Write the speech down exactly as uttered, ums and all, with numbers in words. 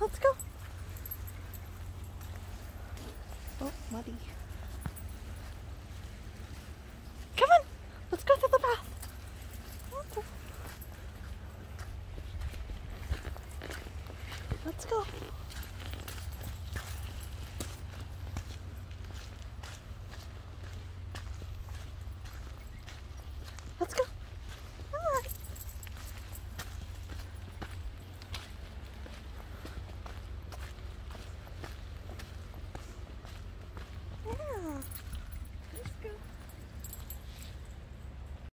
let's go. Oh, muddy. Come on, let's go through the path. Let's go.